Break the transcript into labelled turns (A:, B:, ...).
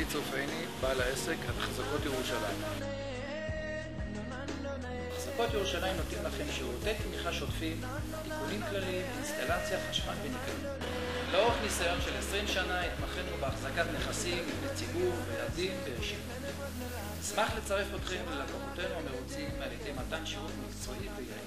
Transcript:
A: עלי צופייני, בעל העסק, אחזקות ירושלים.
B: אחזקות ירושלים נותנים לכם שירותי תמיכה שוטפים, תיקונים כלליים, אינסטלציה, חשמל וניקיון. לאורך ניסיון של 20 שנה התמחינו בהחזקת נכסים, ציבור וילדים ברשימות. נשמח לצרף אתכם ללקוחותינו המרוצים על ידי מתן שירות מקצועי ויעיל.